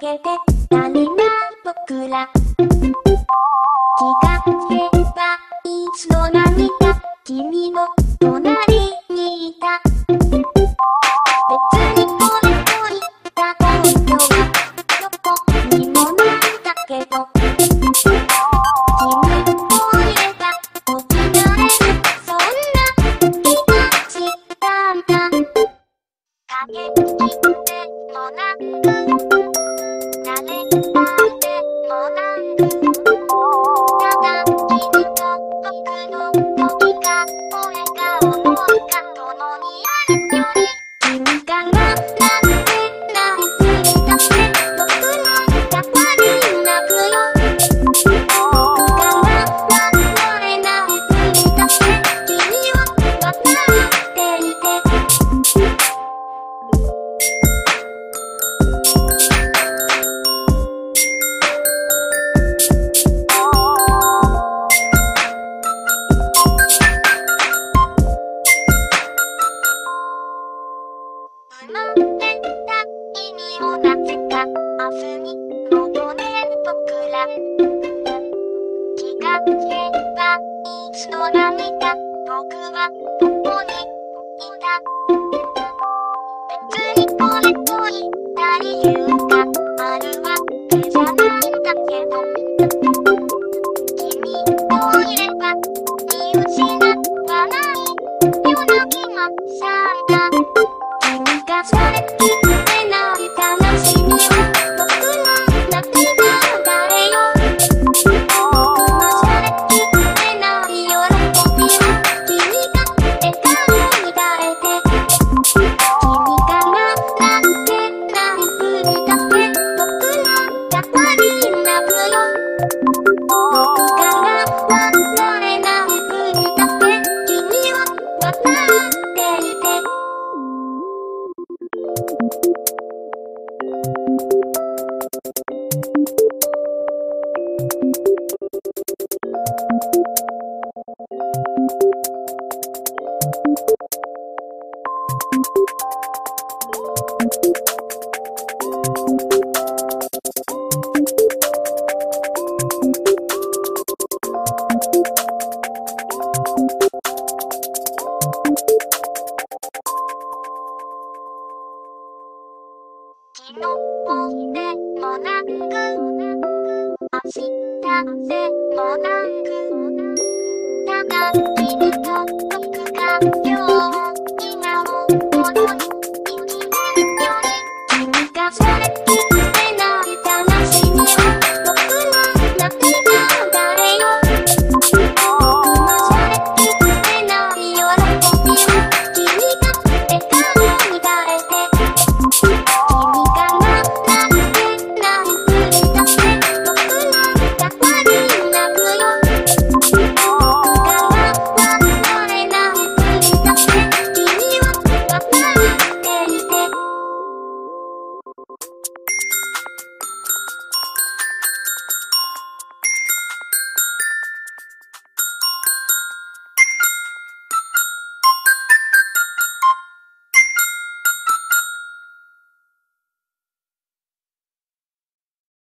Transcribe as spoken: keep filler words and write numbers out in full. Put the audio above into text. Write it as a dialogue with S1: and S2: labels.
S1: けて足りない僕ら。気がつけばいつの間にか君の隣にいた。別にこれといったことはどこにもないだけど、君といえば起きられる、そんな気がしたんだ。駆け引きでもなく、慣れないでもなく、ただ君と僕の時がこれが思いが共にあるより、君が笑ってないついたって僕の代わりに泣くよ。僕が笑えないついたって君は分かっていて。生まれた意味をなぜか明日に求める僕ら。気がつけばいつの間にか僕はここにいた。別にこれといった理由があるわけじゃないんだけど、君といれば見失わないような気もしたんだ。君がされきれない悲しみは僕の泣き別れよ。僕のされきれない喜びは君が笑顔になれて。君が笑ってないふりだけ僕の代わりに泣くよ。僕が笑えないふりだけ君は分かっていて。昨日でもなく、明日でもなく、ただ君と僕が